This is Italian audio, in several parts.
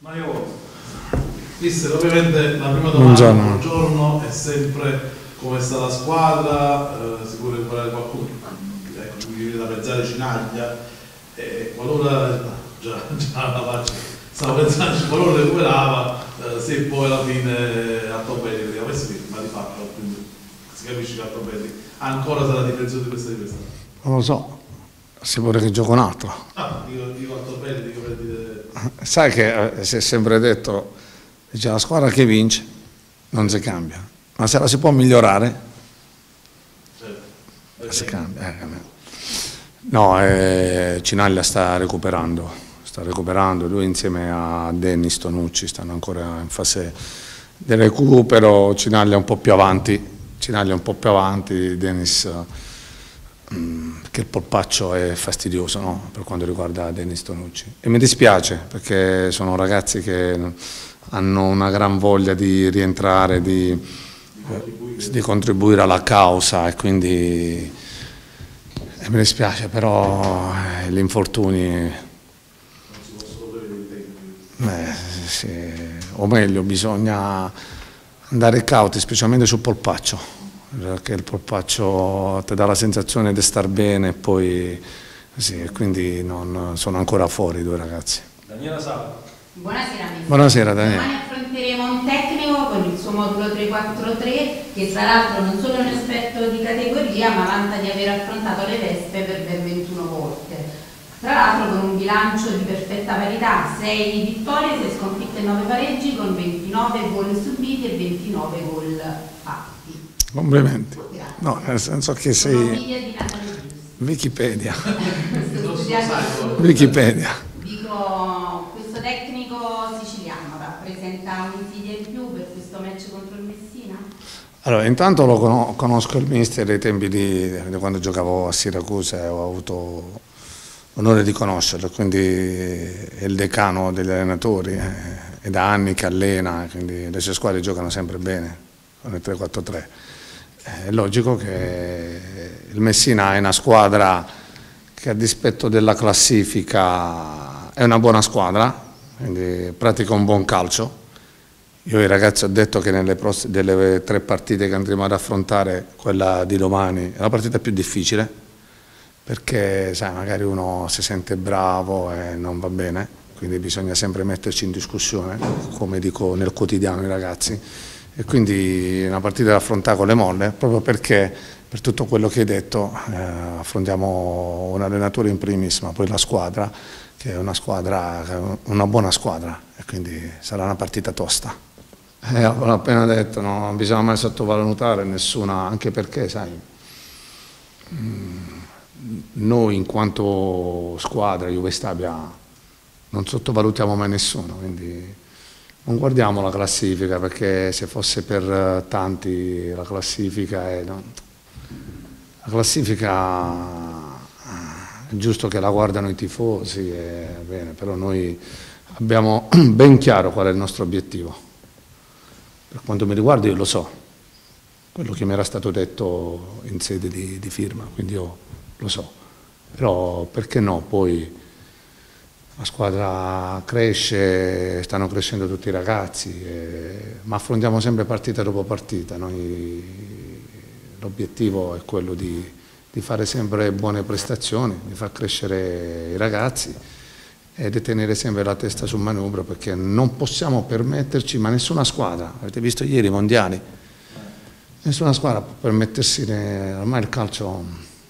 Mario, mister, ovviamente la prima domanda, buongiorno, è sempre come sta la squadra, si può recuperare qualcuno, ecco, mi viene da pensare Cinaglia, qualora, già la faccio, stavo pensando, qualora recuperava, se poi alla fine Altobelli, perché questo ma di fatto, quindi si capisce che Altobelli ancora sarà difensore di questa difesa. Non lo so, si vuole che gioca un altro. Ah, dico Altobelli, dico per dire... Sai che si è sempre detto, dice, la squadra che vince non si cambia, ma se la si può migliorare, si cambia. No, Cinaglia sta recuperando, lui insieme a Dennis Tonucci stanno ancora in fase di recupero, Cinaglia un po' più avanti, Dennis, che il polpaccio è fastidioso, no? Per quanto riguarda Dennis Tonucci, e mi dispiace perché sono ragazzi che hanno una gran voglia di rientrare, di contribuire alla causa, e quindi mi dispiace, però gli infortuni, sì, o meglio bisogna andare cauti, specialmente sul polpaccio, perché il polpaccio ti dà la sensazione di star bene, e poi sì, quindi non sono ancora fuori i due ragazzi. Daniela Sala. Buonasera mister. Buonasera Daniela. Domani affronteremo un tecnico con il suo modulo 343 che tra l'altro non solo è un esperto di categoria ma vanta di aver affrontato le Vespe per ben 21 volte. Tra l'altro con un bilancio di perfetta parità, 6 vittorie, 6 sconfitte e 9 pareggi, con 29 gol subiti e 29 gol fatti. Complimenti. No, nel senso che sei Wikipedia. Wikipedia. Dico, questo tecnico siciliano rappresenta un'insidia in più per questo match contro il Messina? Allora, intanto lo conosco il mister dai tempi di quando giocavo a Siracusa e ho avuto l'onore di conoscerlo, quindi è il decano degli allenatori, è da anni che allena, quindi le sue squadre giocano sempre bene con il 3-4-3. È logico che il Messina è una squadra che a dispetto della classifica è una buona squadra, quindi pratica un buon calcio. Io ai ragazzi ho detto che delle 3 partite che andremo ad affrontare, quella di domani è la partita più difficile, perché sai, magari uno si sente bravo e non va bene, quindi bisogna sempre metterci in discussione, come dico nel quotidiano ai ragazzi, e quindi è una partita da affrontare con le molle, proprio perché per tutto quello che hai detto affrontiamo un allenatore in primis, ma poi la squadra, che è una buona squadra, e quindi sarà una partita tosta. Ho appena detto, no, non bisogna mai sottovalutare nessuna, anche perché sai, noi in quanto squadra Juve Stabia non sottovalutiamo mai nessuno, quindi non guardiamo la classifica, perché se fosse per tanti la classifica è giusto che la guardano i tifosi, bene, però noi abbiamo ben chiaro qual è il nostro obiettivo. Per quanto mi riguarda io lo so, quello che mi era stato detto in sede di firma, quindi io lo so, però perché no, poi la squadra cresce, stanno crescendo tutti i ragazzi, ma affrontiamo sempre partita dopo partita. L'obiettivo è quello di fare sempre buone prestazioni, di far crescere i ragazzi e di tenere sempre la testa sul manubrio, perché non possiamo permetterci, ma nessuna squadra, avete visto ieri i mondiali, nessuna squadra può permettersi, ormai il calcio,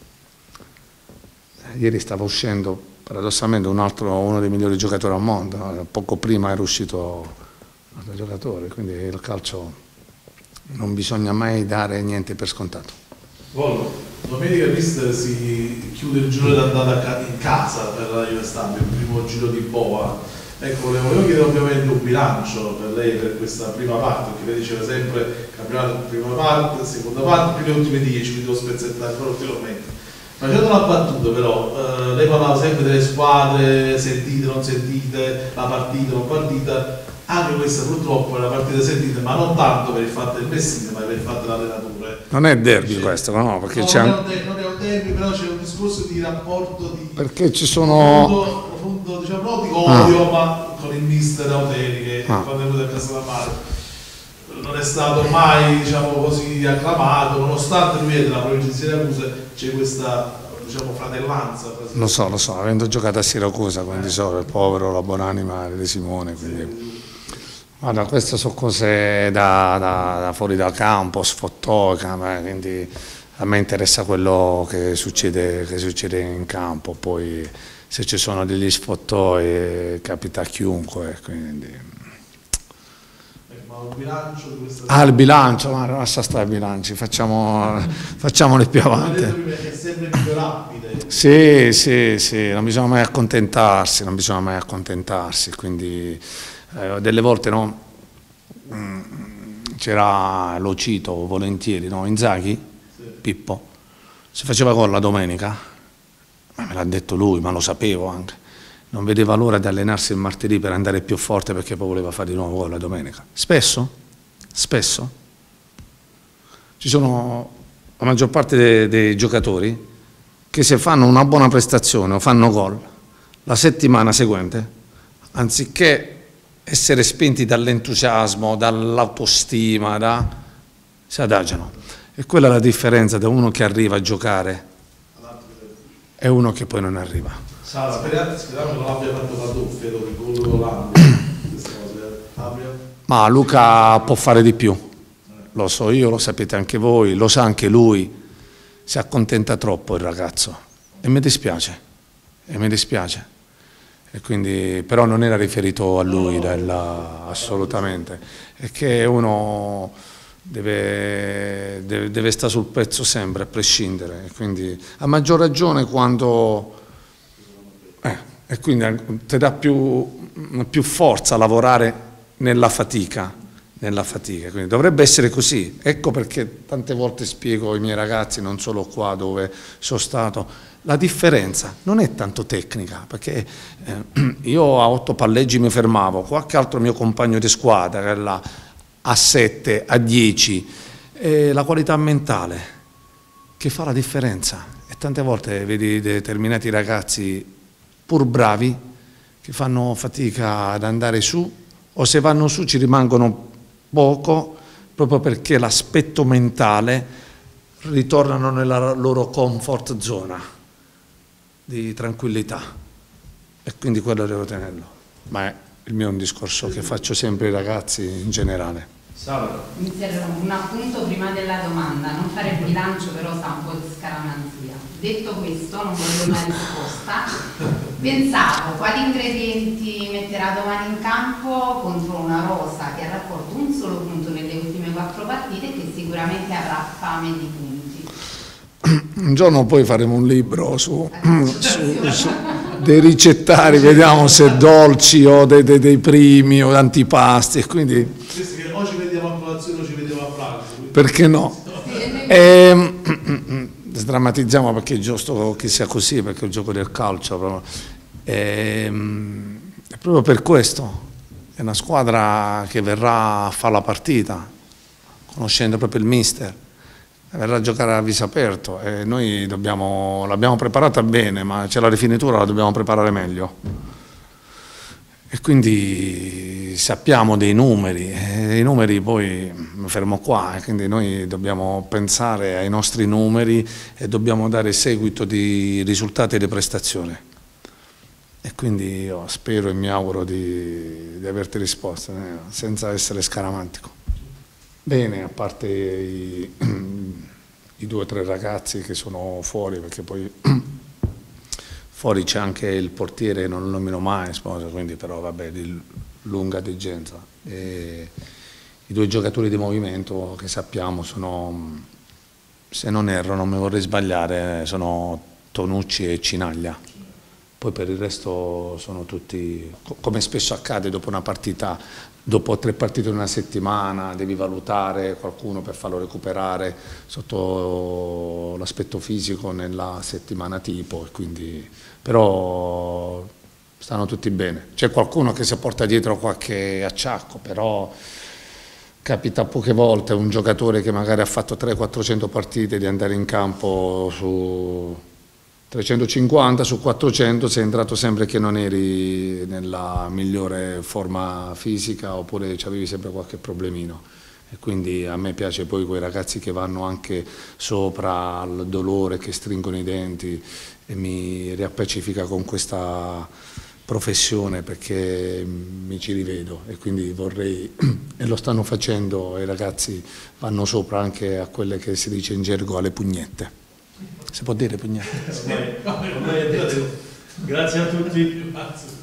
ieri stava uscendo paradossalmente uno dei migliori giocatori al mondo, poco prima era uscito un altro giocatore, quindi il calcio non bisogna mai dare niente per scontato. Domenica mister si chiude il giro d'andata in casa per la Juve Stabia, il primo giro di boa. Ecco, le volevo chiedere ovviamente un bilancio per lei per questa prima parte, perché lei diceva sempre campionato prima parte, seconda parte, prime ultime 10, quindi devo spezzettare ulteriormente. Facendo una battuta però, lei parlava sempre delle squadre, sentite, non sentite, la partita, non partita, anche questa purtroppo è una partita sentita, ma non tanto per il fatto del Messina, ma per il fatto dell'allenatore. Non è derby questo, no? Perché no, c'è non è un derby, però c'è un discorso di rapporto di perché ci sono profondo, diciamo, non di odio, ma con il mister Auteri che quando è venuto a Castellammare non è stato mai, diciamo, così acclamato, nonostante lui è della provincia di Siracusa, c'è questa, diciamo, fratellanza. Lo so, avendo giocato a Siracusa, quindi so, il povero, la buonanima di Simone, quindi... Guarda, queste sono cose da fuori dal campo, sfottò, quindi a me interessa quello che succede in campo, poi se ci sono degli sfottoi capita a chiunque, quindi... Il bilancio di questa il bilancio, ma lascia stare i bilanci, facciamoli più avanti. È sempre migliorabile. Sì, non bisogna mai accontentarsi, quindi delle volte no, c'era, lo cito volentieri, no, Inzaghi, sì. Pippo, si faceva gol la domenica, me l'ha detto lui, ma lo sapevo anche. Non vedeva l'ora di allenarsi il martedì per andare più forte perché poi voleva fare di nuovo gol la domenica. Spesso. Ci sono la maggior parte dei giocatori che se fanno una buona prestazione o fanno gol, la settimana seguente, anziché essere spinti dall'entusiasmo, dall'autostima, si adagiano. E quella è la differenza da uno che arriva a giocare e uno che poi non arriva. Speriamo che non abbia fatto Paduffi dopo il gol d'Olanda. Ma Luca può fare di più, lo so io, lo sapete anche voi, lo sa anche lui, si accontenta troppo il ragazzo e mi dispiace, e quindi, però non era riferito a lui, assolutamente, è che uno deve stare sul pezzo sempre, a prescindere, e quindi a maggior ragione quando... e quindi ti dà più forza a lavorare nella fatica, quindi dovrebbe essere così. Ecco perché tante volte spiego ai miei ragazzi, non solo qua dove sono stato, la differenza non è tanto tecnica, perché io a 8 palleggi mi fermavo, qualche altro mio compagno di squadra che era a 7, a 10, la qualità mentale che fa la differenza. E tante volte vedi determinati ragazzi pur bravi che fanno fatica ad andare su, o se vanno su ci rimangono poco proprio perché l'aspetto mentale ritornano nella loro comfort zona di tranquillità, e quindi quello devo tenerlo, ma è il mio discorso che faccio sempre ai ragazzi in generale. Un appunto prima della domanda, non fare il bilancio però sa un po' di scaramanzia. Detto questo, non voglio una risposta, pensavo quali ingredienti metterà domani in campo contro una rosa che ha raccolto un solo punto nelle ultime 4 partite e che sicuramente avrà fame di punti. Un giorno poi faremo un libro su dei ricettari, vediamo se dolci o dei primi o antipasti, e quindi... O ci vediamo a colazione o ci vediamo a pranzo. Perché no? Sdrammatizziamo perché è giusto che sia così, perché è il gioco del calcio. È proprio per questo. È una squadra che verrà a fare la partita, conoscendo proprio il mister. Verrà a giocare a viso aperto e noi l'abbiamo preparata bene, ma c'è la rifinitura, la dobbiamo preparare meglio. E quindi sappiamo dei numeri, e i numeri poi mi fermo qua, quindi noi dobbiamo pensare ai nostri numeri e dobbiamo dare seguito di risultati e di prestazioni. E quindi io spero e mi auguro di averti risposto, senza essere scaramantico. Bene, a parte i 2 o 3 ragazzi che sono fuori, perché poi... Fuori c'è anche il portiere, non lo nomino mai, sposo, quindi però vabbè, di lunga degenza. E i 2 giocatori di movimento che sappiamo sono, se non erro, non mi vorrei sbagliare, sono Tonucci e Cinaglia. Poi per il resto sono tutti, come spesso accade dopo una partita, dopo 3 partite in una settimana, devi valutare qualcuno per farlo recuperare sotto l'aspetto fisico nella settimana tipo, e quindi, però stanno tutti bene. C'è qualcuno che si porta dietro qualche acciacco, però capita poche volte un giocatore che magari ha fatto 300-400 partite di andare in campo 350 su 400 sei entrato sempre che non eri nella migliore forma fisica oppure avevi sempre qualche problemino. E quindi a me piace poi quei ragazzi che vanno anche sopra al dolore, che stringono i denti, e mi riappacifica con questa professione perché mi ci rivedo e quindi vorrei, e lo stanno facendo, i ragazzi vanno sopra anche a quelle che si dice in gergo alle pugnette. Si può dire pugnette? Ormai è detto. Grazie a tutti.